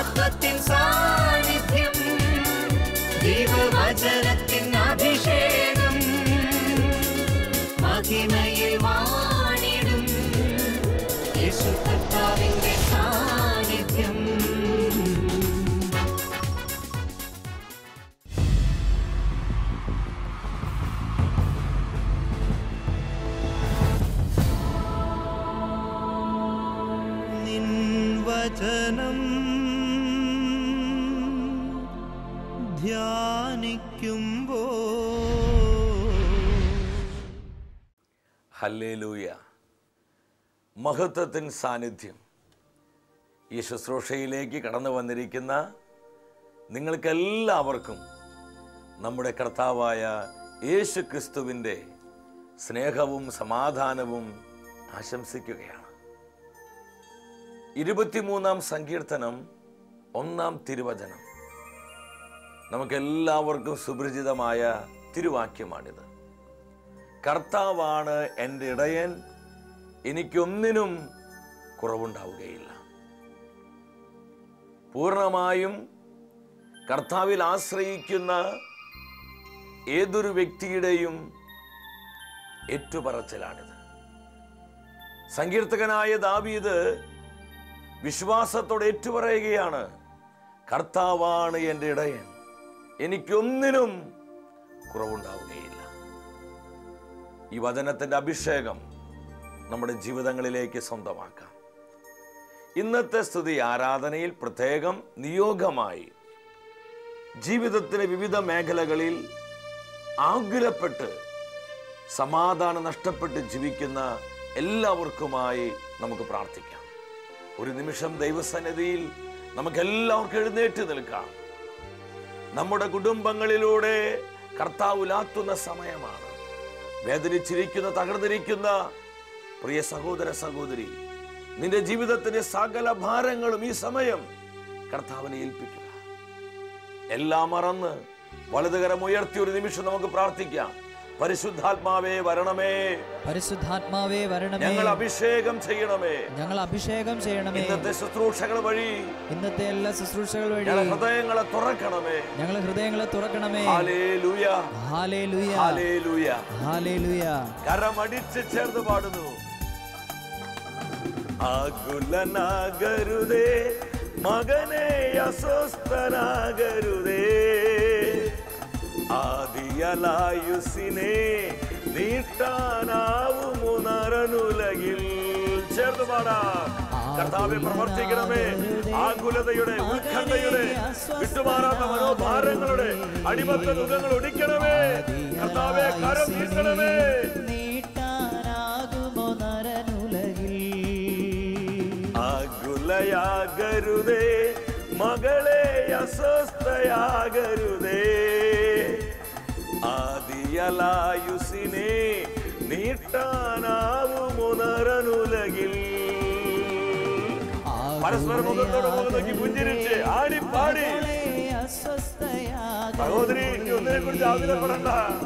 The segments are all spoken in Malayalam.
മഹത്വത്തിൻ സാന്നിധ്യം, ദൈവവചനത്തിൻ അഭിഷേകം, മഹിമയിൽ വാണിടും യേശു കർത്താവിന്റെ സാന്നിധ്യം. നിൻ വചനം ധ്യാനിക്കുമ്പോൾ ഹല്ലേലൂയ. മഹത്വത്തിൻ സാന്നിധ്യം. ഈ ശുശ്രൂഷയിലേക്ക് കടന്നു വന്നിരിക്കുന്ന നിങ്ങൾക്കെല്ലാവർക്കും നമ്മുടെ കർത്താവായ യേശു ക്രിസ്തുവിൻ്റെ സ്നേഹവും സമാധാനവും ആശംസിക്കുകയാണ്. 23-ാം സങ്കീർത്തനം 1-ാം തിരുവചനം നമുക്കെല്ലാവർക്കും സുപരിചിതമായ തിരുവാക്യമാണിത്. കർത്താവാണ് എൻ്റെ ഇടയൻ, എനിക്കൊന്നിനും കുറവുണ്ടാവുകയില്ല. പൂർണ്ണമായും കർത്താവിൽ ആശ്രയിക്കുന്ന ഏതൊരു വ്യക്തിയുടെയും ഏറ്റുപറച്ചിലാണിത്. സങ്കീർത്തകനായ ദാവീദ് വിശ്വാസത്തോടെ ഏറ്റുപറയുകയാണ്, കർത്താവാണ് എൻ്റെ ഇടയൻ, എനിക്കൊന്നിനും കുറവുണ്ടാവുകയില്ല. ഈ വചനത്തിൻ്റെ അഭിഷേകം നമ്മുടെ ജീവിതങ്ങളിലേക്ക് സ്വന്തമാക്കാം. ഇന്നത്തെ സ്തുതി ആരാധനയിൽ പ്രത്യേകം നിയോഗമായി ജീവിതത്തിലെ വിവിധ മേഖലകളിൽ ആകുലപ്പെട്ട് സമാധാനം നഷ്ടപ്പെട്ട് ജീവിക്കുന്ന എല്ലാവർക്കുമായി നമുക്ക് പ്രാർത്ഥിക്കാം. ഒരു നിമിഷം ദൈവസന്നിധിയിൽ നമുക്കെല്ലാവർക്കും എഴുന്നേറ്റ് നിൽക്കാം. നമ്മുടെ കുടുംബങ്ങളിലൂടെ കർത്താവ് ഉലാത്തുന്ന സമയമാണ്. വേദനിച്ചിരിക്കുന്ന, തകർന്നിരിക്കുന്ന പ്രിയ സഹോദര സഹോദരി, നിന്റെ ജീവിതത്തിന്റെ സകല ഭാരങ്ങളും ഈ സമയം കർത്താവിനെ ഏൽപ്പിക്കുക. എല്ലാം മറന്ന് വലതുകരം ഉയർത്തി ഒരു നിമിഷം നമുക്ക് പ്രാർത്ഥിക്കാം. പരിശുദ്ധാത്മാവേ വരണമേ, പരിശുദ്ധാത്മാവേ വരണമേ, ഞങ്ങൾ അഭിഷേകം ചെയ്യണമേ, ഞങ്ങൾ അഭിഷേകം ചെയ്യണമേ. ഇന്നത്തെ ശുശ്രൂഷകൾ വഴി, ഇന്നത്തെ എല്ലാ ശുശ്രൂഷകൾ വഴി ഹൃദയങ്ങളെ തുറക്കണമേ, ഞങ്ങൾ ഹൃദയങ്ങളെ തുറക്കണമേ. Hallelujah, hallelujah, hallelujah, hallelujah. കരമടിച്ച് ചേർന്ന് പാടുന്നു. ആകുലനാകരുതേ മകനെ, അസ്വസ്ഥനാകരുതേ, ആദിയലായുസിനെ നീട്ടാനാവുമോ നരനുലകിൽ. ചേർന്ന് പാടാം. കർത്താവെ പ്രവർത്തിക്കണമേ. ആകുലതയുടെ, ഉത്കണ്ഠയുടെ, വിട്ടുമാറാത്ത മനോഭാരങ്ങളുടെ അടിമത്ത ദുഃഖങ്ങൾ ഒടിക്കണമേ. കർത്താവെ കരം നീട്ടണമേ. ആകുലയാകരുതേ മകളെ, അസ്വസ്ഥയാകരുതേ, ആദിയലായുസിനെ നീട്ടാനാവുമോ നരനുലകിൽ. പരസ്പര മുഖത്തോട് മുഖം നോക്കി പുഞ്ചിരിച്ച് ആടിപ്പാടി. സഹോദരി, ഒന്നിനെ കുറിച്ച് ആകുലപ്പെടണ്ട.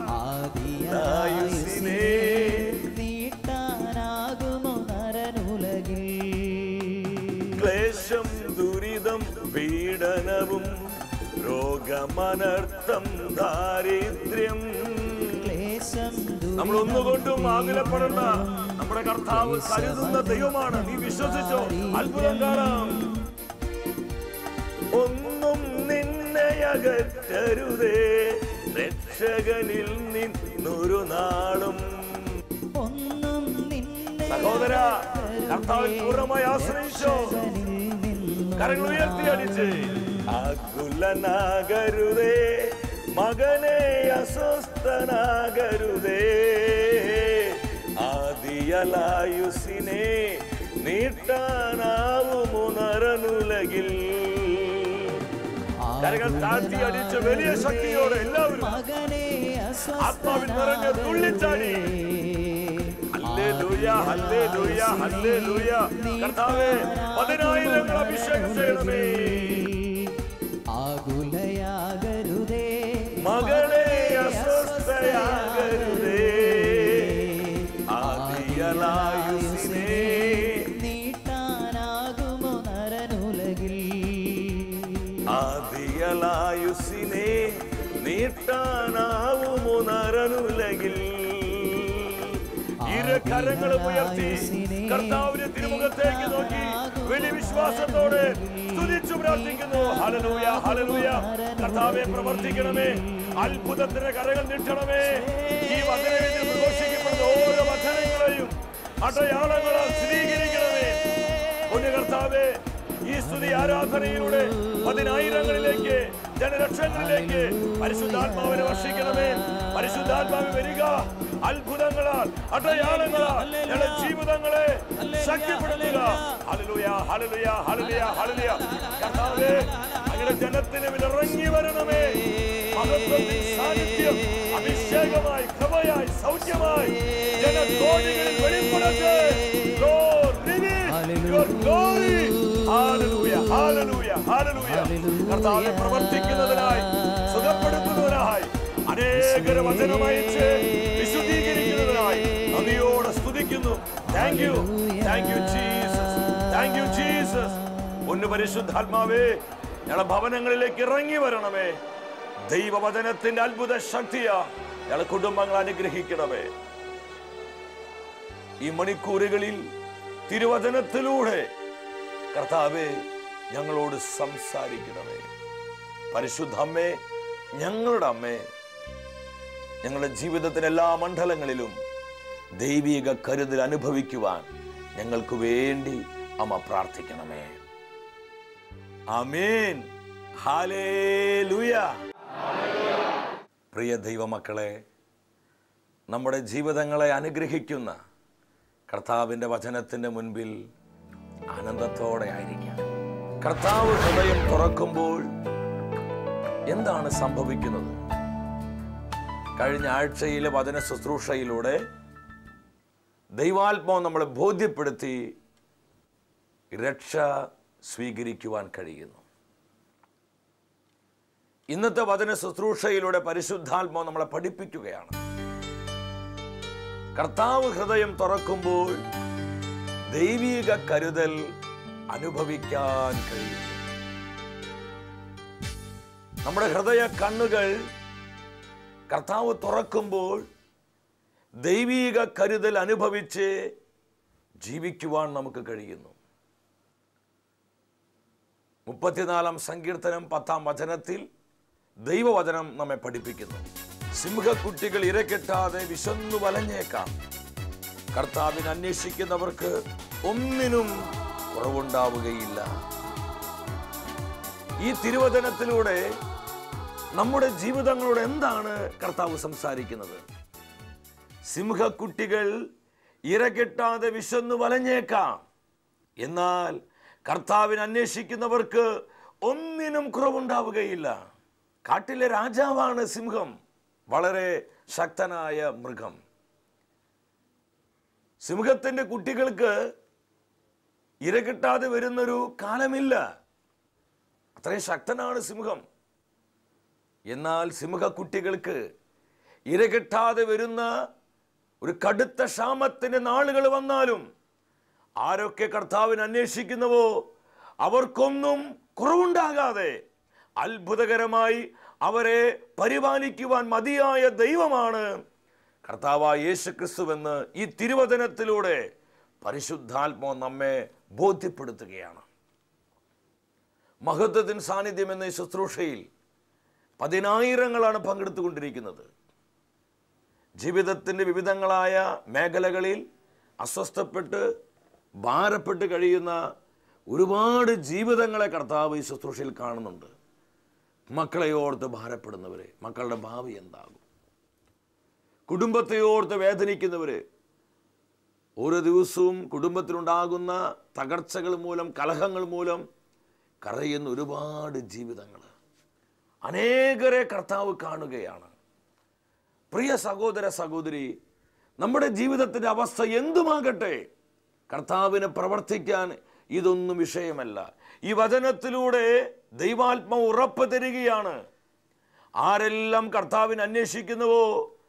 ആയുസിനെ ക്ലേശം, ദുരിതം, പീഡനവും, രോഗമനർത്ഥം, ദാരിദ്ര്യം, നമ്മൾ ഒന്നുകൊണ്ടും ആകുലപ്പെടണ്ട. നമ്മുടെ കർത്താവ് കരുതുന്ന ദൈവമാണ്. നീ വിശ്വസിച്ചോ, അത്ഭുതം കാണാം. ഒന്നും നിന്നെ അകറ്റരുതേ, രക്ഷകനിൽ നിന്നൊരു നാളും. സഹോദര, കർത്താവിൽ പൂർണ്ണമായി ആശ്രയിച്ചോ. കരങ്ങൾ ഉയർത്തി അടിച്ച്. ആകുലനാകരുതേ മകനെ, അസ്വസ്ഥനാകരുതേ, ആദിയലായുസിനെ നീട്ടാനാവുമോ നരനുലകിൽ. കരങ്ങൾ താഴ്ത്തി അടിച്ച് വലിയ ശക്തിയോടെ എല്ലാവരും ആത്മാവിൽ നിറഞ്ഞ് തുള്ളിച്ചാടി. Hallelujah, hallelujah, hallelujah. കർത്താവേ, 10,000 അഭിഷേകം ചെയ്യണമേ. ആകുലയാകരുതേ മകളെ, അസ്വസ്ഥയാകരുതേ, ആദിയലായുസിനെ നീട്ടാനാകുമോ നരനുലകിൽ. ആദിയലായുസിനെ നീട്ടാനാവുമോ നരനുലകിൽ? കരങ്ങളും ഉയർത്തി കർത്താവിന്റെ തിരുമുഖത്തേക്ക് നോക്കി വലിയ വിശ്വാസത്തോടെ സ്തുതിച്ചു പ്രാർത്ഥിക്കുന്നു. Hallelujah, hallelujah. കർത്താവേ, പ്രവർത്തിക്കണമേ, അത്ഭുതത്തിന്റെ കരങ്ങൾ നീട്ടണമേ. ഈ വചനത്തിൽ പ്രഘോഷിക്കപ്പെടുന്ന ഓരോ വചനങ്ങളെയും അടയാളങ്ങളാൽ സ്ഥിരീകരിക്കണമേ. പൊന്നു കർത്താവേ, ഈ സ്തുതി ആരാധനയിലൂടെ പതിനായിരങ്ങളിലേക്ക്, ജനലക്ഷങ്ങളിലേക്ക് പരിശുദ്ധാത്മാവിനെ വർഷിക്കണമേ. പരിശുദ്ധാത്മാവ് വരിക, അത്ഭുതങ്ങളാൽ, അടയാളങ്ങളാൽ ഞങ്ങളുടെ ജീവിതങ്ങളെ ശക്തിപ്പെടുത്തുക. Hallelujah, hallelujah, hallelujah, hallelujah. കർത്താവേ, അങ്ങയുടെ ജനത്തിന് ഇറങ്ങി വരണമേ. മഹത്വത്തിൻ സാന്നിധ്യം അഭിഷേകമായി, കൃപയായി, സൗഖ്യമായി ജനകോടികളിൽ വെളിപ്പെടട്ടെ. Lord, reveal your glory. Hallelujah, hallelujah, hallelujah. കർത്താവേ, പ്രവർത്തിക്കുന്നതിനായി, സുഖപ്പെടുത്തുന്നതിനായി, അനേകരെ വചനമയച്ച് വിശുദ്ധീകരിക്കുന്നതിനായി നന്ദിയോടെ സ്തുതിക്കുന്നു. Thank you, thank you Jesus, thank you Jesus. ഒന്ന് പരിശുദ്ധാത്മാവേ, ഞങ്ങളുടെ ഭവനങ്ങളിലേക്ക് ഇറങ്ങി വരണമേ. ദൈവവചനത്തിന്റെ അത്ഭുത ശക്തിയാ ഞങ്ങളുടെ കുടുംബങ്ങൾ അനുഗ്രഹിക്കണമേ. ഈ മണിക്കൂറുകളിൽ തിരുവചനത്തിലൂടെ കർത്താവേ ഞങ്ങളോട് സംസാരിക്കണമേ. പരിശുദ്ധ അമ്മേ, ഞങ്ങളുടെ അമ്മേ, ഞങ്ങളുടെ ജീവിതത്തിലെ എല്ലാ മണ്ഡലങ്ങളിലും ദൈവിക കരുതൽ അനുഭവിക്കുവാൻ ഞങ്ങൾക്ക് വേണ്ടി അമ്മ പ്രാർത്ഥിക്കണമേ. ആമേൻ, ഹല്ലേലൂയ. പ്രിയ ദൈവമക്കളെ, നമ്മുടെ ജീവിതങ്ങളെ അനുഗ്രഹിക്കുന്ന കർത്താവിൻ്റെ വചനത്തിൻ്റെ മുൻപിൽ ആനന്ദത്തോടെ ആയിരിക്കാം. കർത്താവ് ഹൃദയം തുറക്കുമ്പോൾ എന്താണ് സംഭവിക്കുന്നത്? കഴിഞ്ഞ ആഴ്ചയിലെ വചന ശുശ്രൂഷയിലൂടെ ദൈവാത്മാവ് നമ്മളെ ബോധ്യപ്പെടുത്തി രക്ഷ സ്വീകരിക്കുവാൻ കഴിയുന്നു. ഇന്നത്തെ വചന ശുശ്രൂഷയിലൂടെ പരിശുദ്ധാത്മാവ് നമ്മളെ പഠിപ്പിക്കുകയാണ്. കർത്താവ് ഹൃദയം തുറക്കുമ്പോൾ ദൈവിക കരുതൽ അനുഭവിക്കാൻ കഴിയും. നമ്മുടെ ഹൃദയ കണ്ണുകൾ കർത്താവ് തുറക്കുമ്പോൾ ദൈവിക കരുതൽ അനുഭവിച്ച് ജീവിക്കുവാൻ നമുക്ക് കഴിയുന്നു. 34-ാം സങ്കീർത്തനം 10-ാം വചനത്തിൽ ദൈവവചനം നമ്മെ പഠിപ്പിക്കുന്നു. സിംഹക്കുട്ടികൾ ഇരകെട്ടാതെ വിശന്നു വലഞ്ഞേക്കാം, കർത്താവിനെ അന്വേഷിക്കുന്നവർക്ക് ഒന്നിനും കുറവുണ്ടാവുകയില്ല. ഈ തിരുവചനത്തിലൂടെ നമ്മുടെ ജീവിതങ്ങളോട് എന്താണ് കർത്താവ് സംസാരിക്കുന്നത്? സിംഹക്കുട്ടികൾ ഇരകെട്ടാതെ വിശന്നു വലഞ്ഞേക്കാം, എന്നാൽ കർത്താവിനെ അന്വേഷിക്കുന്നവർക്ക് ഒന്നിനും കുറവുണ്ടാവുകയില്ല. കാട്ടിലെ രാജാവാണ് സിംഹം, വളരെ ശക്തനായ മൃഗം. സിംഹത്തിന്റെ കുട്ടികൾക്ക് ഇരകിട്ടാതെ വരുന്നൊരു കാലമില്ല, അത്രയും ശക്തനാണ് സിംഹം. എന്നാൽ സിംഹക്കുട്ടികൾക്ക് ഇരകിട്ടാതെ വരുന്ന ഒരു കടുത്ത ക്ഷാമത്തിന്റെ നാളുകൾ വന്നാലും ആരൊക്കെ കർത്താവിനെ അന്വേഷിക്കുന്നുവോ അവർക്കൊന്നും കുറവുണ്ടാകാതെ അത്ഭുതകരമായി അവരെ പരിപാലിക്കുവാൻ മതിയായ ദൈവമാണ് കർത്താവായ യേശുക്രിസ്തുവെന്ന് ഈ തിരുവചനത്തിലൂടെ പരിശുദ്ധാത്മാവ് നമ്മെ ബോധ്യപ്പെടുത്തുകയാണ്. മഹത്വത്തിൻ സാന്നിധ്യം എന്ന ശുശ്രൂഷയിൽ പതിനായിരങ്ങളാണ് പങ്കെടുത്തുകൊണ്ടിരിക്കുന്നത്. ജീവിതത്തിൻ്റെ വിവിധങ്ങളായ മേഖലകളിൽ അസ്വസ്ഥപ്പെട്ട് ഭാരപ്പെട്ട് കഴിയുന്ന ഒരുപാട് ജീവിതങ്ങളെ കർത്താവ് ഈ ശുശ്രൂഷയിൽ കാണുന്നുണ്ട്. മക്കളെ ഓർത്ത് ഭാരപ്പെടുന്നവര്, മക്കളുടെ ഭാവി എന്താകും? കുടുംബത്തെ ഓർത്ത് വേദനിക്കുന്നവര്, ഓരോ ദിവസവും കുടുംബത്തിലുണ്ടാകുന്ന തകർച്ചകൾ മൂലം, കലഹങ്ങൾ മൂലം കരയുന്ന ഒരുപാട് ജീവിതങ്ങൾ, അനേകരെ കർത്താവ് കാണുകയാണ്. പ്രിയ സഹോദര സഹോദരി, നമ്മുടെ ജീവിതത്തിൻ്റെ അവസ്ഥ എന്തുമാകട്ടെ, കർത്താവിനെ പ്രവർത്തിക്കാൻ ഇതൊന്നും വിഷയമല്ല. ഈ വചനത്തിലൂടെ ദൈവാത്മാവ് ഉറപ്പ് തരികയാണ്, ആരെല്ലാം കർത്താവിനെ അന്വേഷിക്കുന്നുവോ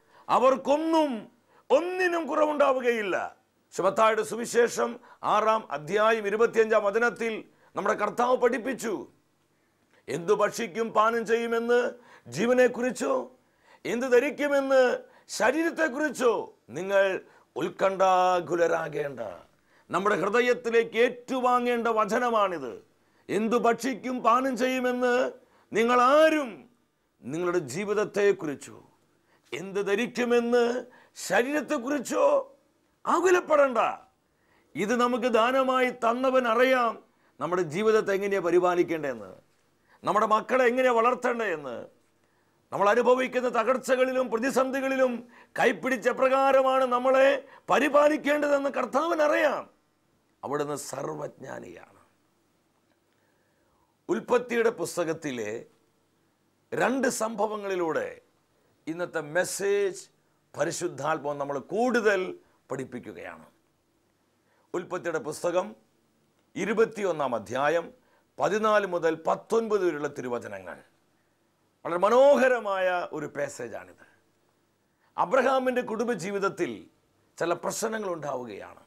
ഒന്നിനും കുറവുണ്ടാവുകയില്ല. മത്തായിയുടെ സുവിശേഷം 6-ാം അധ്യായം 25-ാം വചനത്തിൽ നമ്മുടെ കർത്താവ് പഠിപ്പിച്ചു, എന്തു ഭക്ഷിക്കും പാനം ചെയ്യുമെന്ന് ജീവനെക്കുറിച്ചോ എന്ത് ധരിക്കുമെന്ന് ശരീരത്തെക്കുറിച്ചോ നിങ്ങൾ ഉത്കണ്ഠാകുലരാകേണ്ട. നമ്മുടെ ഹൃദയത്തിലേക്ക് ഏറ്റുവാങ്ങേണ്ട വചനമാണിത്. എന്തു ഭക്ഷിക്കും പാനം ചെയ്യുമെന്ന് നിങ്ങൾ ആരും നിങ്ങളുടെ ജീവിതത്തെക്കുറിച്ചോ എന്ത് ധരിക്കുമെന്ന് ശരീരത്തെക്കുറിച്ചോ ആകുലപ്പെടേണ്ട. ഇത് നമുക്ക് ദാനമായി തന്നവൻ അറിയാം നമ്മുടെ ജീവിതത്തെ എങ്ങനെയാണ് പരിപാലിക്കേണ്ടതെന്ന്, നമ്മുടെ മക്കളെ എങ്ങനെയാണ് വളർത്തേണ്ടതെന്ന്. നമ്മൾ അനുഭവിക്കുന്ന തകർച്ചകളിലും പ്രതിസന്ധികളിലും കൈപ്പിടിച്ച പ്രകാരമാണ് നമ്മളെ പരിപാലിക്കേണ്ടതെന്ന് കർത്താവിനറിയാം. അവിടുന്ന് സർവജ്ഞാനിയാണ്. ഉൽപ്പത്തിയുടെ പുസ്തകത്തിലെ 2 സംഭവങ്ങളിലൂടെ ഇന്നത്തെ മെസ്സേജ് പരിശുദ്ധാത്മാവ് നമ്മൾ കൂടുതൽ പഠിപ്പിക്കുകയാണ്. ഉൽപ്പത്തിയുടെ പുസ്തകം 21-ാം അധ്യായം 14 മുതൽ 19 വരെയുള്ള തിരുവചനങ്ങൾ. വളരെ മനോഹരമായ ഒരു പാസേജാണിത്. അബ്രഹാമിൻ്റെ കുടുംബജീവിതത്തിൽ ചില പ്രശ്നങ്ങൾ ഉണ്ടാവുകയാണ്.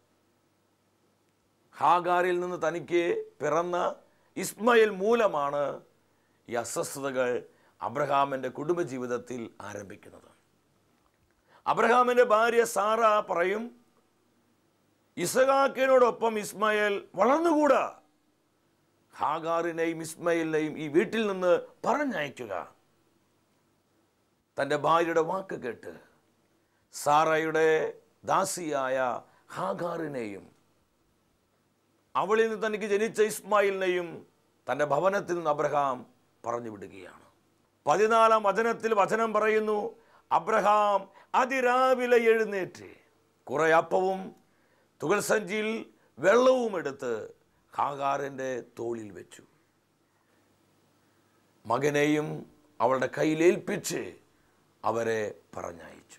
ഹാഗാറിൽ നിന്ന് തനിക്ക് പിറന്ന ഇസ്മയേൽ മൂലമാണ് ഈ അസ്വസ്ഥതകൾ അബ്രഹാമിൻ്റെ കുടുംബജീവിതത്തിൽ ആരംഭിക്കുന്നത്. അബ്രഹാമിൻ്റെ ഭാര്യ സാറ പറയും, ഇസഹാക്കിനോടൊപ്പം ഇസ്മായേൽ വളർന്നുകൂടാ, ഹാഗാറിനെയും ഇസ്മായേലിനെയും ഈ വീട്ടിൽ നിന്ന് പറഞ്ഞയക്കുക. തൻ്റെ ഭാര്യയുടെ വാക്ക് കേട്ട് സാറയുടെ ദാസിയായ ഹാഗാറിനെയും അവളിൽ നിന്ന് തനിക്ക് ജനിച്ച ഇസ്മായിലിനെയും തൻ്റെ ഭവനത്തിൽ നിന്ന് അബ്രഹാം പറഞ്ഞു വിടുകയാണ്. 14-ാം വചനത്തിൽ വചനം പറയുന്നു, അബ്രഹാം അതിരാവിലെ എഴുന്നേറ്റ് കുറെ അപ്പവും തുകൽ സഞ്ചിയിൽ വെള്ളവും എടുത്ത് ഹാഗാറിൻ്റെ തോളിൽ വെച്ചു. മകനെയും അവളുടെ കയ്യിലേൽപ്പിച്ച് അവരെ പറഞ്ഞയച്ചു.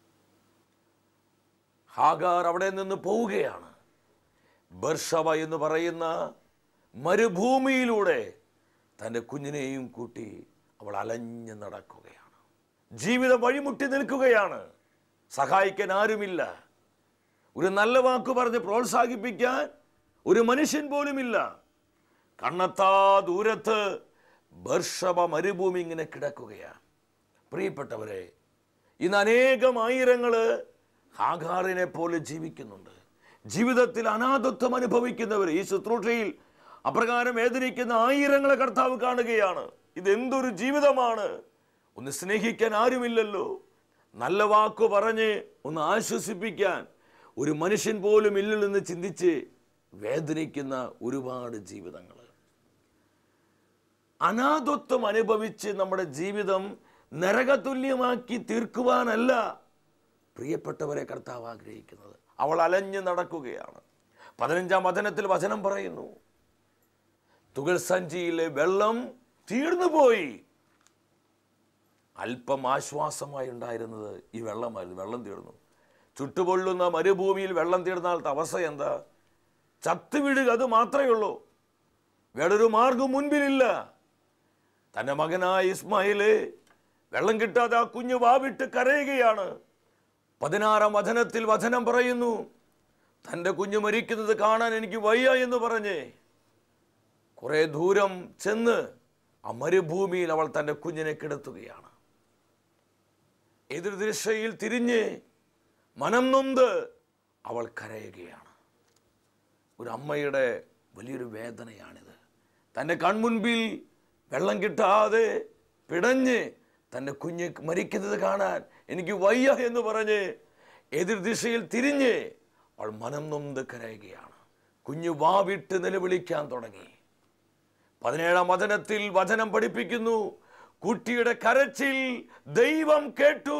ഹാഗാർ അവിടെ നിന്ന് പോവുകയാണ്. ബർഷവ എന്ന് പറയുന്ന മരുഭൂമിയിലൂടെ തൻ്റെ കുഞ്ഞിനെയും കൂട്ടി അവൾ അലഞ്ഞു നടക്കുകയാണ്. ജീവിതം വഴിമുട്ടി നിൽക്കുകയാണ്. സഹായിക്കാൻ ആരുമില്ല. ഒരു നല്ല വാക്ക് പറഞ്ഞ് പ്രോത്സാഹിപ്പിക്കാൻ ഒരു മനുഷ്യൻ പോലുമില്ല. കണ്ണെത്താ ദൂരത്ത് ബർഷവ മരുഭൂമി ഇങ്ങനെ കിടക്കുകയാണ്. പ്രിയപ്പെട്ടവരെ, ഇന്ന് അനേകം ആയിരങ്ങൾ ഹാഗാറിനെ പോലെ ജീവിക്കുന്നുണ്ട്. ജീവിതത്തിൽ അനാഥത്വം അനുഭവിക്കുന്നവർ ഈ ശുശ്രൂഷയിൽ അപ്രകാരം വേദനിക്കുന്ന ആയിരങ്ങളെ കർത്താവ് കാണുകയാണ്. ഇതെന്തൊരു ജീവിതമാണ്! ഒന്ന് സ്നേഹിക്കാൻ ആരുമില്ലല്ലോ, നല്ല വാക്കു പറഞ്ഞ് ഒന്ന് ആശ്വസിപ്പിക്കാൻ ഒരു മനുഷ്യൻ പോലും ഇല്ലെന്ന് ചിന്തിച്ച് വേദനിക്കുന്ന ഒരുപാട് ജീവിതങ്ങൾ. അനാഥത്വം അനുഭവിച്ച് നമ്മുടെ ജീവിതം നരകതുല്യമാക്കി തീർക്കുവാനല്ല പ്രിയപ്പെട്ടവരെ കർത്താവ് ആഗ്രഹിക്കുന്നത്. അവൾ അലഞ്ഞു നടക്കുകയാണ്. 15-ാം വചനത്തിൽ വചനം പറയുന്നു, തുകൽ സഞ്ചിയിലെ വെള്ളം തീർന്നുപോയി. അല്പം ആശ്വാസമായി ഉണ്ടായിരുന്നത് ഈ വെള്ളമായിരുന്നു. വെള്ളം തീർന്നു. ചുട്ടുപൊള്ളുന്ന മരുഭൂമിയിൽ വെള്ളം തീർന്നാലത്തെ അവസ്ഥ എന്താ? ചത്തുവിടുക, അത് മാത്രമേ ഉള്ളൂ. വേറൊരു മാർഗം മുൻപിലില്ല. തൻ്റെ മകനായ ഇസ്മായില് വെള്ളം കിട്ടാതെ ആ കുഞ്ഞു വാവിട്ട് കരയുകയാണ്. 16-ാം വചനത്തിൽ വചനം പറയുന്നു, തൻ്റെ കുഞ്ഞു മരിക്കുന്നത് കാണാൻ എനിക്ക് വയ്യ എന്ന് പറഞ്ഞ് കുറെ ദൂരം ചെന്ന് ആ മരുഭൂമിയിൽ അവൾ തൻ്റെ കുഞ്ഞിനെ കിടത്തുകയാണ്. എതിർദിശയിൽ തിരിഞ്ഞ് മനം നൊന്ത് അവൾ കരയുകയാണ്. ഒരു അമ്മയുടെ വലിയൊരു വേദനയാണിത്. തൻ്റെ കൺമുൻപിൽ വെള്ളം കിട്ടാതെ പിടഞ്ഞ് തൻ്റെ കുഞ്ഞ് മരിക്കുന്നത് കാണാൻ എനിക്ക് വയ്യ എന്ന് പറഞ്ഞ് എതിർദിശയിൽ തിരിഞ്ഞ് അവൾ മനം നൊന്ത് കരയുകയാണ്. കുഞ്ഞു വാവിട്ട് നിലവിളിക്കാൻ തുടങ്ങി. 17-ാം വചനത്തിൽ വചനം പഠിപ്പിക്കുന്നു, കുട്ടിയുടെ കരച്ചിൽ ദൈവം കേട്ടു.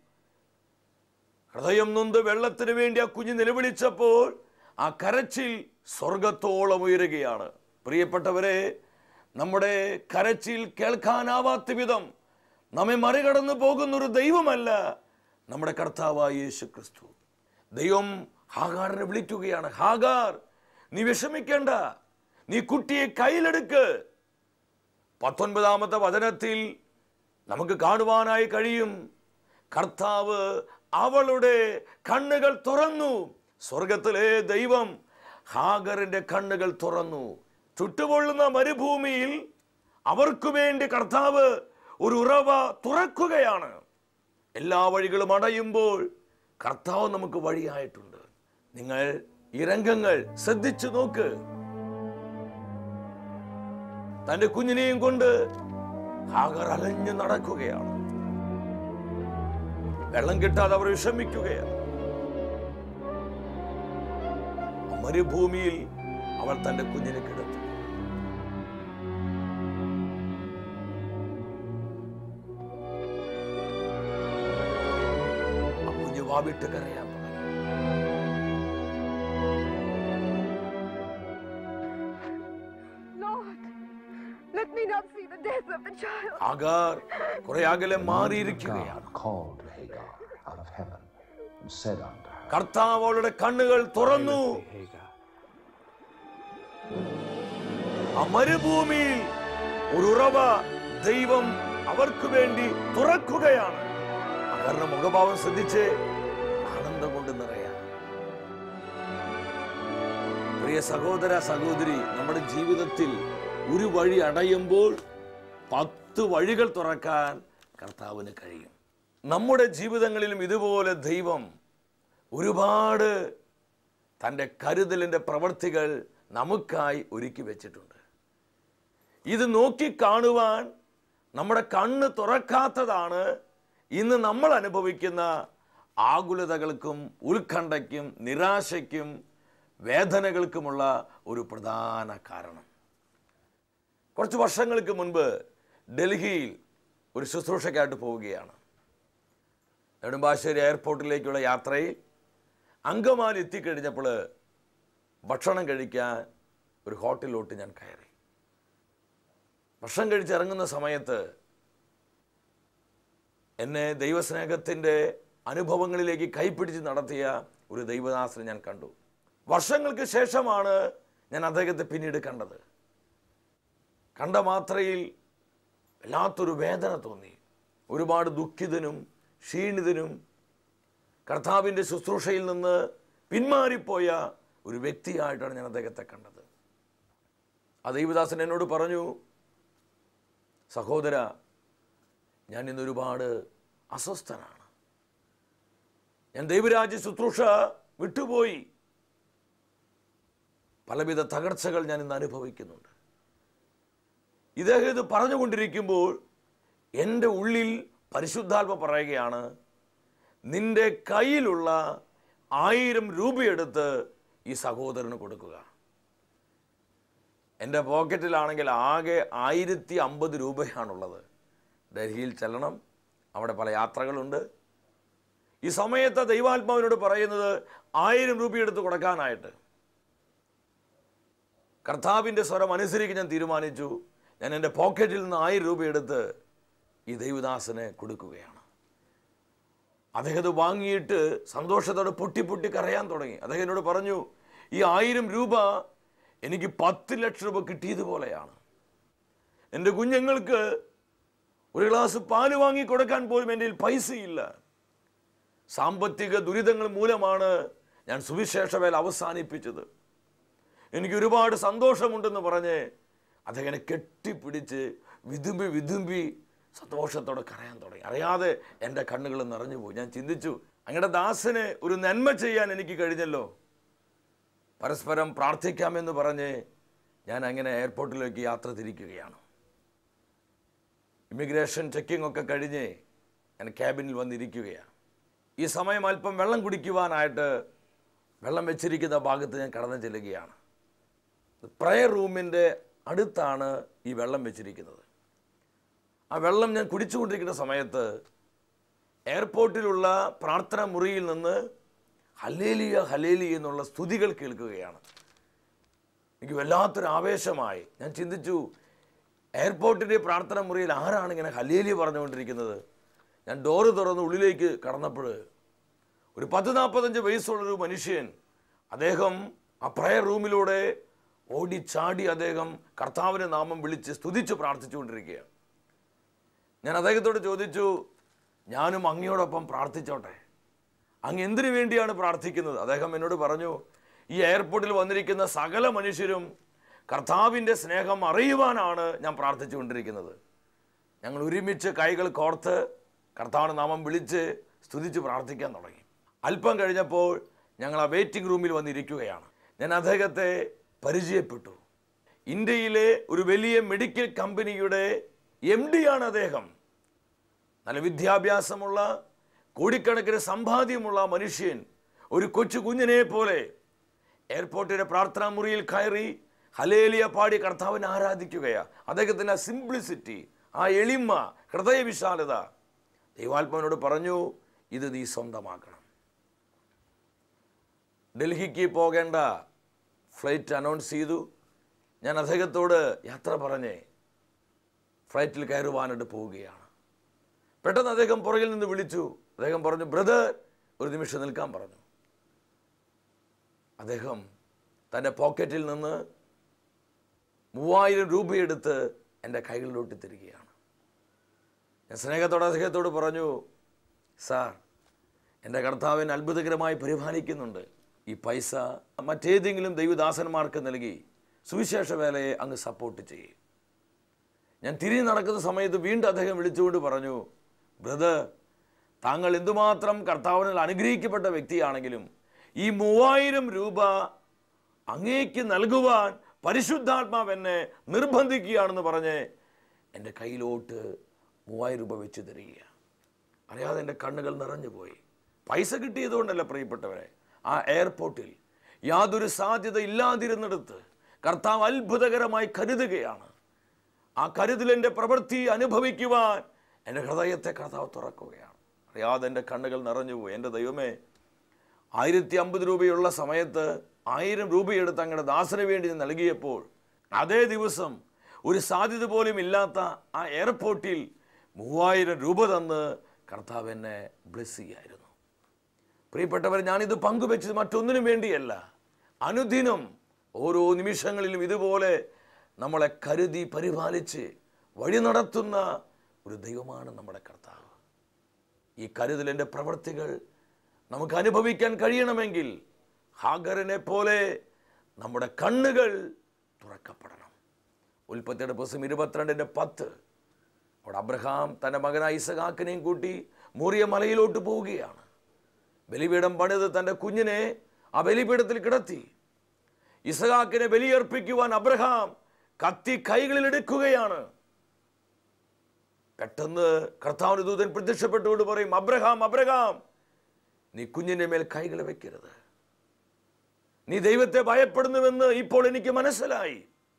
ഹൃദയം നൊന്ത് വെള്ളത്തിന് വേണ്ടി ആ കുഞ്ഞ് നിലവിളിച്ചപ്പോൾ ആ കരച്ചിൽ സ്വർഗത്തോളം ഉയരുകയാണ്. പ്രിയപ്പെട്ടവരെ, നമ്മുടെ കരച്ചിൽ കേൾക്കാനാവാത്ത വിധം നമ്മെ മറികടന്നു പോകുന്നൊരു ദൈവമല്ല നമ്മുടെ കർത്താവായ യേശു ക്രിസ്തു. ദൈവം ഹാഗാറിനെ വിളിക്കുകയാണ്, ഹാഗാർ, നീ വിഷമിക്കേണ്ട, നീ കുട്ടിയെ കയ്യിലെടുക്ക്. 19-ാമത്തെ വചനത്തിൽ നമുക്ക് കാണുവാനായി കഴിയും, കർത്താവ് അവളുടെ കണ്ണുകൾ തുറന്നു. സ്വർഗത്തിലെ ദൈവം ഹാഗറിന്റെ കണ്ണുകൾ തുറന്നു. ചുട്ടുപൊള്ളുന്ന മരുഭൂമിയിൽ അവർക്ക് വേണ്ടി കർത്താവ് ഒരു ഉറവ തുറക്കുകയാണ്. എല്ലാ വഴികളും അടയുമ്പോൾ കർത്താവ് നമുക്ക് വഴിയായിട്ടുണ്ട്. നിങ്ങൾ ഈ രംഗങ്ങൾ ശ്രദ്ധിച്ചു നോക്ക്. തന്റെ കുഞ്ഞിനെയും കൊണ്ട് ഹാഗർ അലഞ്ഞു നടക്കുകയാണ്. വെള്ളം കിട്ടാതെ അവർ വിഷമിക്കുകയാണ്. മരുഭൂമിയിൽ അവൾ തന്റെ കുഞ്ഞിനെ കിടത്തി. ആ കുഞ്ഞ് വാവിട്ട് കരയാൻ തുടങ്ങി. Let me not see the death of the child. Hagar കുറെ അകലെ മാറിയിരിക്കുകയാണ്. Called Hagar out of heaven and said unto her, കർത്താവ് അവളുടെ കണ്ണുകൾ തുറന്നു. ആ മരുഭൂമിയിൽ ഒരു ഉറവ ദൈവം അവർക്ക് വേണ്ടി തുറക്കുകയാണ്. അവരുടെ മുഖഭാവം ശ്രദ്ധിച്ച് ആനന്ദം കൊണ്ട് നിറയാം. പ്രിയ സഹോദര സഹോദരി, നമ്മുടെ ജീവിതത്തിൽ ഒരു വഴി അടയുമ്പോൾ 10 വഴികൾ തുറക്കാൻ കർത്താവിന് കഴിയും. നമ്മുടെ ജീവിതങ്ങളിലും ഇതുപോലെ ദൈവം ഒരുപാട് തൻ്റെ കരുതലിൻ്റെ പ്രവൃത്തികൾ നമുക്കായി ഒരുക്കി വെച്ചിട്ടുണ്ട്. ഇത് നോക്കിക്കാണുവാൻ നമ്മുടെ കണ്ണ് തുറക്കാത്തതാണ് ഇന്ന് നമ്മൾ അനുഭവിക്കുന്ന ആകുലതകൾക്കും ഉത്കണ്ഠയ്ക്കും നിരാശയ്ക്കും വേദനകൾക്കുമുള്ള ഒരു പ്രധാന കാരണം. കുറച്ച് വർഷങ്ങൾക്ക് മുൻപ് ഡൽഹിയിൽ ഒരു ശുശ്രൂഷയ്ക്കായിട്ട് പോവുകയാണ്. നെടുമ്പാശ്ശേരി എയർപോർട്ടിലേക്കുള്ള യാത്രയിൽ അങ്കമാലി എത്തിക്കഴിഞ്ഞപ്പോൾ ഭക്ഷണം കഴിക്കാൻ ഒരു ഹോട്ടലിലോട്ട് ഞാൻ കയറി. ഭക്ഷണം കഴിച്ചിറങ്ങുന്ന സമയത്ത് എന്നെ ദൈവസ്നേഹത്തിൻ്റെ അനുഭവങ്ങളിലേക്ക് കൈപ്പിടിച്ച് നടത്തിയ ഒരു ദൈവദാസനെ ഞാൻ കണ്ടു. വർഷങ്ങൾക്ക് ശേഷമാണ് ഞാൻ അദ്ദേഹത്തെ പിന്നീട് കണ്ടത്. കണ്ട മാത്രയിൽ വല്ലാത്തൊരു വേദന തോന്നി. ഒരുപാട് ദുഃഖിതനും ക്ഷീണിതനും കർത്താവിൻ്റെ ശുശ്രൂഷയിൽ നിന്ന് പിന്മാറിപ്പോയ ഒരു വ്യക്തിയായിട്ടാണ് ഞാൻ അദ്ദേഹത്തെ കണ്ടത്. ആ ദൈവദാസൻ എന്നോട് പറഞ്ഞു, സഹോദര, ഞാൻ ഇന്നൊരുപാട് അസ്വസ്ഥനാണ്. ഞാൻ ദൈവരാജ്യ ശുശ്രൂഷ വിട്ടുപോയി. പലവിധ തകർച്ചകൾ ഞാൻ ഇന്ന് അനുഭവിക്കുന്നുണ്ട്. ഇദ്ദേഹം ഇത് പറഞ്ഞുകൊണ്ടിരിക്കുമ്പോൾ എൻ്റെ ഉള്ളിൽ പരിശുദ്ധാത്മ പറയുകയാണ്, നിന്റെ കയ്യിലുള്ള 1000 രൂപയെടുത്ത് ഈ സഹോദരന് കൊടുക്കുക. എൻ്റെ പോക്കറ്റിലാണെങ്കിൽ ആകെ 1050 രൂപയാണുള്ളത്. ഡൽഹിയിൽ ചെല്ലണം, അവിടെ പല യാത്രകളുണ്ട്. ഈ സമയത്ത് ദൈവാത്മാവിനോട് പറയുന്നത് 1000 രൂപയെടുത്ത് കൊടുക്കാനായിട്ട്. കർത്താവിൻ്റെ സ്വരം അനുസരിച്ച് ഞാൻ തീരുമാനിച്ചു. ഞാൻ എൻ്റെ പോക്കറ്റിൽ നിന്ന് 1000 രൂപയെടുത്ത് ഈ ദൈവദാസനെ കൊടുക്കുകയാണ്. അദ്ദേഹം വാങ്ങിയിട്ട് സന്തോഷത്തോടെ പൊട്ടി കരയാൻ തുടങ്ങി. അദ്ദേഹം എന്നോട് പറഞ്ഞു, ഈ 1000 രൂപ എനിക്ക് 10 ലക്ഷം രൂപ കിട്ടിയതുപോലെയാണ്. എൻ്റെ കുഞ്ഞുങ്ങൾക്ക് ഒരു ഗ്ലാസ് പാല് വാങ്ങി കൊടുക്കാൻ പോലും എൻ്റെ കയ്യിൽ പൈസയില്ല. സാമ്പത്തിക ദുരിതങ്ങൾ മൂലമാണ് ഞാൻ സുവിശേഷ വേല അവസാനിപ്പിച്ചത്. എനിക്ക് ഒരുപാട് സന്തോഷമുണ്ടെന്ന് പറഞ്ഞ് അദ്ദേഹനെ കെട്ടിപ്പിടിച്ച് വിതുമ്പി സന്തോഷത്തോടെ കരയാൻ തുടങ്ങി. അറിയാതെ എൻ്റെ കണ്ണുകൾ നിറഞ്ഞുപോയി. ഞാൻ ചിന്തിച്ചു, അങ്ങയുടെ ദാസന് ഒരു നന്മ ചെയ്യാൻ എനിക്ക് കഴിഞ്ഞല്ലോ. പരസ്പരം പ്രാർത്ഥിക്കാമെന്ന് പറഞ്ഞ് ഞാൻ അങ്ങനെ എയർപോർട്ടിലേക്ക് യാത്ര തിരിക്കുകയാണ്. ഇമിഗ്രേഷൻ ചെക്കിംഗ് ഒക്കെ കഴിഞ്ഞ് ഞാൻ ക്യാബിനിൽ വന്നിരിക്കുകയാണ്. ഈ സമയം അല്പം വെള്ളം കുടിക്കുവാനായിട്ട് വെള്ളം വെച്ചിരിക്കുന്ന ഭാഗത്ത് ഞാൻ കടന്നു ചെല്ലുകയാണ്. പ്രയർ റൂമിൻ്റെ അടുത്താണ് ഈ വെള്ളം വെച്ചിരിക്കുന്നത്. ആ വെള്ളം ഞാൻ കുടിച്ചുകൊണ്ടിരിക്കുന്ന സമയത്ത് എയർപോർട്ടിലുള്ള പ്രാർത്ഥന മുറിയിൽ നിന്ന് ഹല്ലേലൂയ ഹല്ലേലൂയ എന്നുള്ള സ്തുതികൾ കേൾക്കുകയാണ്. എനിക്ക് വല്ലാത്തൊരു ആവേശമായി. ഞാൻ ചിന്തിച്ചു, എയർപോർട്ടിൻ്റെ പ്രാർത്ഥന മുറിയിൽ ആരാണ് ഇങ്ങനെ ഹല്ലേലൂയ പറഞ്ഞുകൊണ്ടിരിക്കുന്നത്? ഞാൻ ഡോറ് തുറന്ന് ഉള്ളിലേക്ക് കടന്നപ്പോൾ ഒരു 10-45 വയസ്സുള്ളൊരു മനുഷ്യൻ, അദ്ദേഹം ആ പ്രയർ റൂമിലൂടെ ഓടിച്ചാടി അദ്ദേഹം കർത്താവിൻ്റെ നാമം വിളിച്ച് സ്തുതിച്ച് പ്രാർത്ഥിച്ചുകൊണ്ടിരിക്കുകയാണ്. ഞാൻ അദ്ദേഹത്തോട് ചോദിച്ചു, ഞാനും അങ്ങയോടൊപ്പം പ്രാർത്ഥിച്ചോട്ടെ, അങ്ങ് എന്തിനു വേണ്ടിയാണ് പ്രാർത്ഥിക്കുന്നത്? അദ്ദേഹം എന്നോട് പറഞ്ഞു, ഈ എയർപോർട്ടിൽ വന്നിരിക്കുന്ന സകല മനുഷ്യരും കർത്താവിൻ്റെ സ്നേഹം അറിയുവാനാണ് ഞാൻ പ്രാർത്ഥിച്ചുകൊണ്ടിരിക്കുന്നത്. ഞങ്ങൾ ഒരുമിച്ച് കൈകൾ കോർത്ത് കർത്താവിൻ്റെ നാമം വിളിച്ച് സ്തുതിച്ച് പ്രാർത്ഥിക്കാൻ തുടങ്ങി. അല്പം കഴിഞ്ഞപ്പോൾ ഞങ്ങൾ ആ വെയിറ്റിംഗ് റൂമിൽ വന്നിരിക്കുകയാണ്. ഞാൻ അദ്ദേഹത്തെ പരിചയപ്പെട്ടു. ഇന്ത്യയിലെ ഒരു വലിയ മെഡിക്കൽ കമ്പനിയുടെ MD ആണ് അദ്ദേഹം. നല്ല വിദ്യാഭ്യാസമുള്ള, കോടിക്കണക്കിന് സമ്പാദ്യമുള്ള മനുഷ്യൻ ഒരു കൊച്ചു കുഞ്ഞിനെ പോലെ എയർപോർട്ടിൻ്റെ പ്രാർത്ഥനാ മുറിയിൽ കയറി ഹല്ലേലൂയ പാടി കർത്താവിനെ ആരാധിക്കുകയാണ്. അദ്ദേഹത്തിൻ്റെ സിംപ്ലിസിറ്റി, ആ എളിമ, ഹൃദയവിശാലത. ദൈവാത്മാവിനോട് പറഞ്ഞു, ഇത് നീ സ്വന്തമാക്കണം. ഡൽഹിക്ക് പോകേണ്ട ഫ്ലൈറ്റ് അനൗൺസ് ചെയ്തു. ഞാൻ അദ്ദേഹത്തോട് യാത്ര പറഞ്ഞ് ഫ്ലൈറ്റിൽ കയറുവാനായിട്ട് പോവുകയാണ്. പെട്ടെന്ന് അദ്ദേഹം പുറകിൽ നിന്ന് വിളിച്ചു. അദ്ദേഹം പറഞ്ഞു, ബ്രദർ ഒരു നിമിഷം നിൽക്കാൻ പറഞ്ഞു. അദ്ദേഹം തൻ്റെ പോക്കറ്റിൽ നിന്ന് 3000 രൂപയെടുത്ത് എൻ്റെ കൈകളിലോട്ട് തരികയാണ്. ഞാൻ സ്നേഹത്തോടെ അദ്ദേഹത്തോട് പറഞ്ഞു, സാർ, എൻ്റെ കർത്താവിനെ അത്ഭുതകരമായി പരിപാലിക്കുന്നുണ്ട്. ഈ പൈസ മറ്റേതെങ്കിലും ദൈവദാസന്മാർക്ക് നൽകി സുവിശേഷ വേലയെ അങ്ങ് സപ്പോർട്ട് ചെയ്യും. ഞാൻ തിരിഞ്ഞ് നടക്കുന്ന സമയത്ത് വീണ്ടും അദ്ദേഹം വിളിച്ചുകൊണ്ട് പറഞ്ഞു, ബ്രദർ, താങ്കൾ എന്തുമാത്രം കർത്താവിനാൽ അനുഗ്രഹിക്കപ്പെട്ട വ്യക്തിയാണെങ്കിലും ഈ 3000 രൂപ അങ്ങേക്ക് നൽകുവാൻ പരിശുദ്ധാത്മാവ് എന്നെ നിർബന്ധിക്കുകയാണെന്ന് പറഞ്ഞ് എൻ്റെ കയ്യിലോട്ട് 3000 രൂപ വെച്ച് തരികയാണ്. അറിയാതെ എൻ്റെ കണ്ണുകൾ നിറഞ്ഞുപോയി. പൈസ കിട്ടിയതുകൊണ്ടല്ല പ്രിയപ്പെട്ടവരെ, ആ എയർപോർട്ടിൽ യാതൊരു സാധ്യത ഇല്ലാതിരുന്നിടത്ത് കർത്താവ് അത്ഭുതകരമായി കരുതുകയാണ്. ആ കരുതലിൻ്റെ പ്രവൃത്തി അനുഭവിക്കുവാൻ എൻ്റെ ഹൃദയത്തെ കർത്താവ് തുറക്കുകയാണ്. അറിയാതെ എൻ്റെ കണ്ണുകൾ നിറഞ്ഞുപോയി. എൻ്റെ ദൈവമേ, 1050 രൂപയുള്ള സമയത്ത് 1000 രൂപയെടുത്ത് അങ്ങയുടെ ദാസന് വേണ്ടി നൽകിയപ്പോൾ അതേ ദിവസം ഒരു സാധ്യത പോലും ഇല്ലാത്ത ആ എയർപോർട്ടിൽ 3000 രൂപ തന്ന് കർത്താവ് എന്നെ ബ്ലെസ് ചെയ്യായിരുന്നു. പ്രിയപ്പെട്ടവർ, ഞാനിത് പങ്കുവെച്ചത് മറ്റൊന്നിനും വേണ്ടിയല്ല. അനുദിനം ഓരോ നിമിഷങ്ങളിലും ഇതുപോലെ നമ്മളെ കരുതി പരിപാലിച്ച് വഴി നടത്തുന്ന ഒരു ദൈവമാണ് നമ്മുടെ കർത്താവ്. ഈ കരുതലിൻ്റെ പ്രവൃത്തികൾ നമുക്ക് അനുഭവിക്കാൻ കഴിയണമെങ്കിൽ ഹാഗറിനെ പോലെ നമ്മുടെ കണ്ണുകൾ തുറക്കപ്പെടണം. ഉൽപ്പത്തിയുടെ പുസ്തകം 22:10 അവിടെ അബ്രഹാം തൻ്റെ മകനായ ഇസഹാക്കിനെയും കൂട്ടി മോറിയ മലയിലോട്ട് പോവുകയാണ്. ബലിപീഠം പണിത് തൻ്റെ കുഞ്ഞിനെ ആ ബലിപീഠത്തിൽ കിടത്തി. ഇസഹാക്കിനെ ബലിയർപ്പിക്കുവാൻ അബ്രഹാം കത്തി കൈകളിൽ എടുക്കുകയാണ്. പെട്ടെന്ന് കർത്താവിന്റെ ദൂതൻ പ്രത്യക്ഷപ്പെട്ടുകൊണ്ട് പറയും, അബ്രഹാം, അബ്രഹാം, നീ കുഞ്ഞിൻ്റെ മേൽ കൈകൾ വെക്കരുത്. നീ ദൈവത്തെ ഭയപ്പെടുന്നുവെന്ന് ഇപ്പോൾ എനിക്ക് മനസ്സിലായി.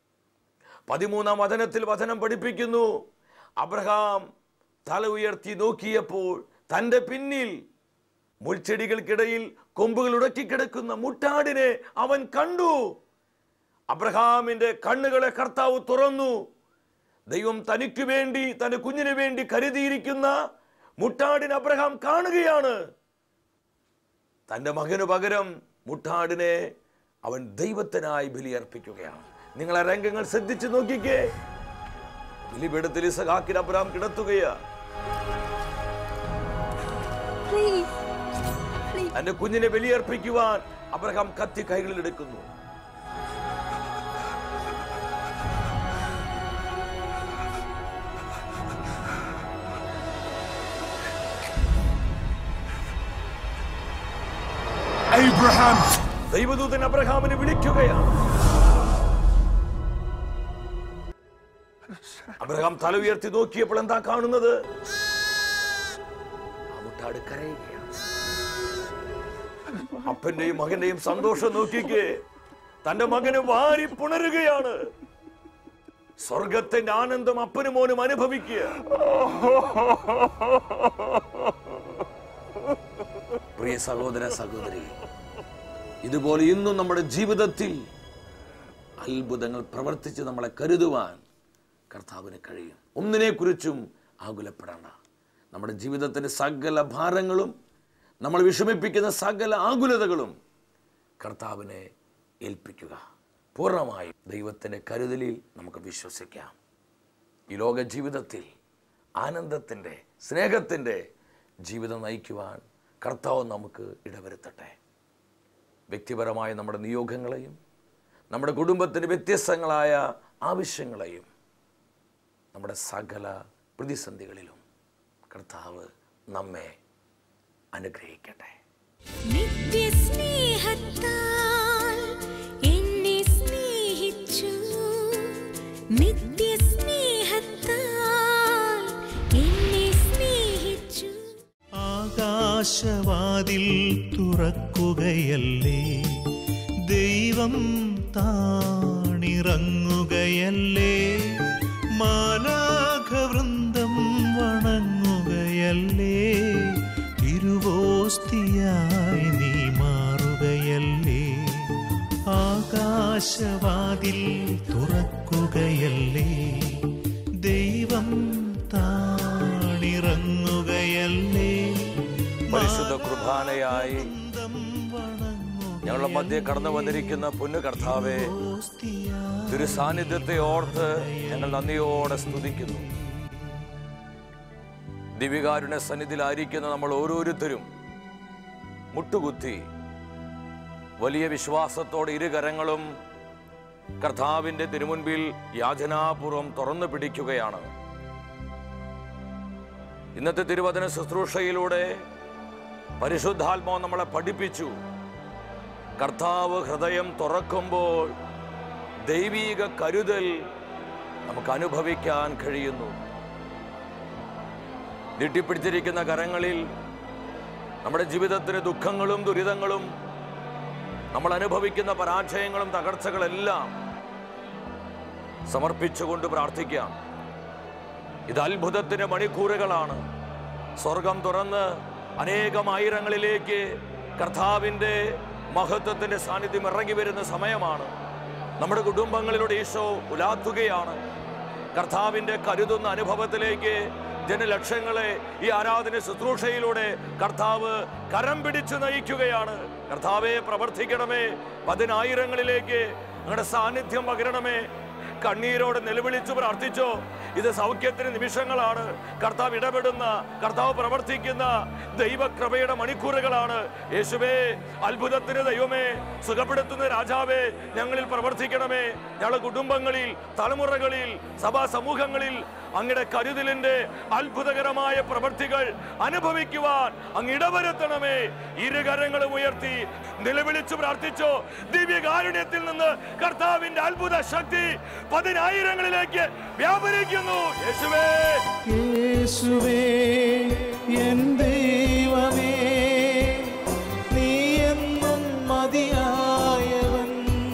13-ാം വചനത്തിൽ വചനം പഠിപ്പിക്കുന്നു, അബ്രഹാം തല ഉയർത്തി നോക്കിയപ്പോൾ തൻ്റെ പിന്നിൽ മുൾച്ചെടികൾക്കിടയിൽ കൊമ്പുകൾ ഉടക്കിക്കിടക്കുന്ന മുട്ടാടിനെ അവൻ കണ്ടു. അബ്രഹാമിന്റെ കണ്ണുകളെ കർത്താവ് തുറന്നു. ദൈവം തനിക്ക് വേണ്ടി, തന്റെ കുഞ്ഞിന് വേണ്ടി കരുതിയിരിക്കുന്ന മുട്ടാടിനെ അബ്രഹാം കാണുകയാണ്. തൻ്റെ മകനു പകരം മുട്ടാടിനെ അവൻ ദൈവത്തിനായി ബലിയർപ്പിക്കുകയാണ്. നിങ്ങൾ ആ രംഗങ്ങൾ ശ്രദ്ധിച്ചു നോക്കിക്കേ. ബലിപീഠത്തിൽ ഇസഹാക്കിനെ അബ്രഹാം കിടത്തുകയാണ്. തന്റെ കുഞ്ഞിനെ ബലിയർപ്പിക്കുവാൻ അബ്രഹാം കത്തി കൈകളിൽ എടുക്കുന്നു. Abraham. ദൈവദൂതൻ അബ്രഹാമിനെ വിളിക്കുകയാണ്. അബ്രഹാം തല ഉയർത്തി നോക്കിയപ്പോൾ എന്താ കാണുന്നത്? ആ മുട്ടാട് കരയുകയാണ്. അപ്പന്റെയും മകന്റെയും സന്തോഷം നോക്കിക്കേ. തന്റെ മകനെ വാരി പുണരുകയാണ്. സ്വർഗത്തിന്റെ ആനന്ദം അപ്പനും മോനും അനുഭവിക്കുക. പ്രിയ സഹോദര സഹോദരി, ഇതുപോലെ ഇന്നും നമ്മുടെ ജീവിതത്തിൽ അത്ഭുതങ്ങൾ പ്രവർത്തിച്ച് നമ്മളെ കരുതുവാൻ കർത്താവിന് കഴിയും. ഒന്നിനെക്കുറിച്ചും ആകുലപ്പെടേണ്ട. നമ്മുടെ ജീവിതത്തിൻ്റെ സകല ഭാരങ്ങളും, നമ്മൾ വിഷമിപ്പിക്കുന്ന സകല ആകുലതകളും കർത്താവിനെ ഏൽപ്പിക്കുക. പൂർണ്ണമായും ദൈവത്തിൻ്റെ കരുതലിൽ നമുക്ക് വിശ്വസിക്കാം. ഈ ലോക ജീവിതത്തിൽ ആനന്ദത്തിൻ്റെ, സ്നേഹത്തിൻ്റെ ജീവിതം നയിക്കുവാൻ കർത്താവ് നമുക്ക് ഇടവരുത്തട്ടെ. വ്യക്തിപരമായ നമ്മുടെ നിയോഗങ്ങളെയും നമ്മുടെ കുടുംബത്തിന് വ്യത്യസ്തങ്ങളായ ആവശ്യങ്ങളെയും നമ്മുടെ സകല പ്രതിസന്ധികളിലും കർത്താവ് നമ്മെ അനുഗ്രഹിക്കട്ടെ. നിത്യസ്നേഹത്താൽ എന്നെ സ്നേഹിച്ചു, നിത്യസ്നേഹത്താൽ എന്നെ സ്നേഹിച്ചു. ആകാശവാതിൽ തുറക്കുകയല്ലേ, ദൈവം താണിറങ്ങുകയല്ലേ, മാലാഖവൃന്ദം വണങ്ങുകയല്ലേ, തിരുവോസ്തിയായി നീ മാറുകയല്ലേ. ആകാശവാതിൽ തുറക്കുകയല്ലേ, ദൈവം താണിറങ്ങുകയല്ലേ, പരിശുദ്ധ കുർബാനയായി ഞങ്ങളുടെ മധ്യേ കടന്നു വന്നിരിക്കുന്ന പൊന്നു കർത്താവേ, തിരു സാന്നിധ്യത്തെ ഓർത്ത് ഞങ്ങൾ നന്ദിയോടെ സ്തുതിക്കുന്നു. ദിവ്യകാരുണ്യ സന്നിധിയിലായിരിക്കുന്ന നമ്മൾ ഓരോരുത്തരും മുട്ടുകുത്തി വലിയ വിശ്വാസത്തോടെ ഇരുകരങ്ങളും കർത്താവിൻ്റെ തിരുമുൻപിൽ യാചനാപൂർവം തുറന്നു പിടിക്കുകയാണ്. ഇന്നത്തെ തിരുവചന ശുശ്രൂഷയിലൂടെ പരിശുദ്ധാത്മാവ് നമ്മളെ പഠിപ്പിച്ചു. കർത്താവ് ഹൃദയം തുറക്കുമ്പോൾ ദൈവീക കരുതൽ നമുക്ക് അനുഭവിക്കാൻ കഴിയുന്നു. നീട്ടിപ്പിടിച്ചിരിക്കുന്ന കരങ്ങളിൽ നമ്മുടെ ജീവിതത്തിന് ദുഃഖങ്ങളും ദുരിതങ്ങളും നമ്മൾ അനുഭവിക്കുന്ന പരാജയങ്ങളും തകർച്ചകളെല്ലാം സമർപ്പിച്ചുകൊണ്ട് പ്രാർത്ഥിക്കാം. ഇത് അത്ഭുതത്തിന്റെ മണിക്കൂറുകളാണ്. സ്വർഗം തുറന്ന് അനേകം ആയിരങ്ങളിലേക്ക് കർത്താവിൻ്റെ മഹത്വത്തിന്റെ സാന്നിധ്യം ഇറങ്ങി വരുന്ന സമയമാണ്. നമ്മുടെ കുടുംബങ്ങളിലൂടെ ഈശോ ഉലാത്തുകയാണ്. കർത്താവിൻ്റെ കരുതുന്ന അനുഭവത്തിലേക്ക് ജനലക്ഷങ്ങളെ ഈ ആരാധന ശുശ്രൂഷയിലൂടെ കർത്താവ് കരം പിടിച്ചു നയിക്കുകയാണ്. കർത്താവെ പ്രവർത്തിക്കണമേ, പതിനായിരങ്ങളിലേക്ക് നിങ്ങളുടെ സാന്നിധ്യം പകരണമേ. കണ്ണീരോട് നിലവിളിച്ചു പ്രാർത്ഥിച്ചോ. ഇത് സൗഖ്യത്തിന് നിമിഷങ്ങളാണ്. കർത്താവ് ഇടപെടുന്ന, കർത്താവ് പ്രവർത്തിക്കുന്ന ദൈവകൃപയുടെ മണിക്കൂറുകളാണ്. യേശുവേ, അത്ഭുതത്തിന് ദൈവമേ, സുഖപ്പെടുത്തുന്ന രാജാവേ, ഞങ്ങളിൽ പ്രവർത്തിക്കണമേ. ഞങ്ങളുടെ കുടുംബങ്ങളിൽ, തലമുറകളിൽ, സഭാ സമൂഹങ്ങളിൽ അങ്ങയുടെ കരുതലിന്റെ അത്ഭുതകരമായ പ്രവൃത്തികൾ അനുഭവിക്കുവാൻ അങ്ങ് ഇടവരുത്തണമേ. ഇരുകരങ്ങളും ഉയർത്തി നിലവിളിച്ചു പ്രാർത്ഥിച്ചോ. ദിവ്യകാരുണ്യത്തിൽ നിന്ന് കർത്താവിന്റെ അത്ഭുത ശക്തി പതിനായിരങ്ങളിലേക്ക് വ്യാപരിക്കുന്നു. യേശുവേ, യേശുവേ എൻ ദൈവമേ, നീ എന്നും മതിയായവൻ.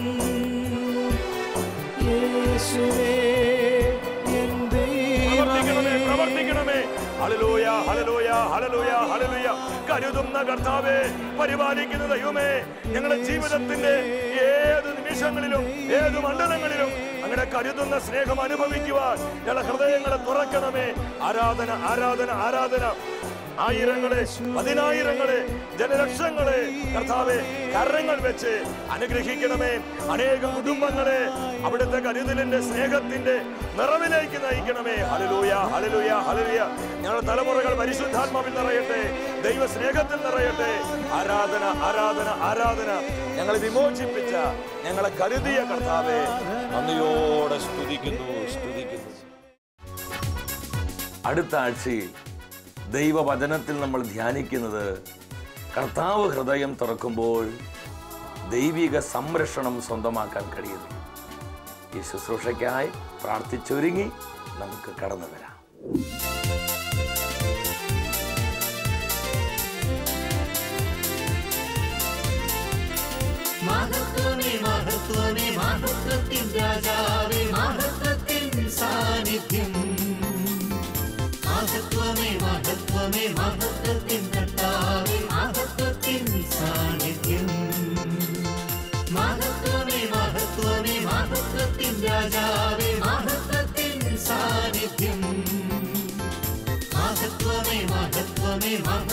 യേശുവേ എൻ ദൈവമേ, പ്രവർത്തിക്കണമേ. Hallelujah, hallelujah, hallelujah, hallelujah. കരുതുന്ന കർത്താവേ, പരിപാലിക്കുന്ന ദൈവമേ, ഞങ്ങളുടെ ജീവിതത്തിന്റെ ഏത് നിമിഷങ്ങളിലും ഏത് മണ്ഡലങ്ങളിലും അങ്ങനെ കരുതുന്ന സ്നേഹം അനുഭവിക്കുവാൻ ഞങ്ങളുടെ ഹൃദയങ്ങളെ തുറക്കണമേ. ആരാധന, ആരാധന, ആരാധന. ആയിരങ്ങളെ, പതിനായിരങ്ങളെ, ജനലക്ഷങ്ങളെ കർത്താവെ കരങ്ങൾ വെച്ച് അനുഗ്രഹിക്കണമേ. അനേകം കുടുംബങ്ങളെ അവിടുത്തെ കരുതലിന്റെ സ്നേഹത്തിന്റെ നിറവിലേക്ക് നയിക്കണമേ. Hallelujah, hallelujah, hallelujah. ഞങ്ങളുടെ തലമുറകൾ പരിശുദ്ധാത്മാവിൽ നിറയട്ടെ, ദൈവ സ്നേഹത്തിൽ നിറയട്ടെ. ആരാധന, ആരാധന, ആരാധന. ഞങ്ങളെ വിമോചിപ്പിച്ച, ഞങ്ങളെ കരുതിയ കർത്താവെ നന്ദിയോടെ സ്തുതിക്കുന്നു, സ്തുതിക്കുന്നു. അടുത്ത ആഴ്ചയിൽ ദൈവവചനത്തിൽ നമ്മൾ ധ്യാനിക്കുന്നത് കർത്താവ് ഹൃദയം തുറക്കുമ്പോൾ ദൈവിക സംരക്ഷണം സ്വന്തമാക്കാൻ കഴിയുന്നു. ഈ ശുശ്രൂഷയ്ക്കായി പ്രാർത്ഥിച്ചൊരുങ്ങി നമുക്ക് കടന്നു വരാം. മഹത്വമേ, മഹത്വമേ, മഹത്വത്തിൻ രാജാവേ, മഹത്വത്തിൻ സാന്നിധ്യം. മഹത്വമേ, മഹത്വമേ, മഹത്വത്തിൻ കർത്താവേ, മഹത്വത്തിൻ സാന്നിധ്യം. മഹത്വമേ, മഹത്വമേ, മഹത്വത്തിൻ രാജാവേ, മഹത്വത്തിൻ സാന്നിധ്യം. മഹത്വമേ, മഹത്വമേ,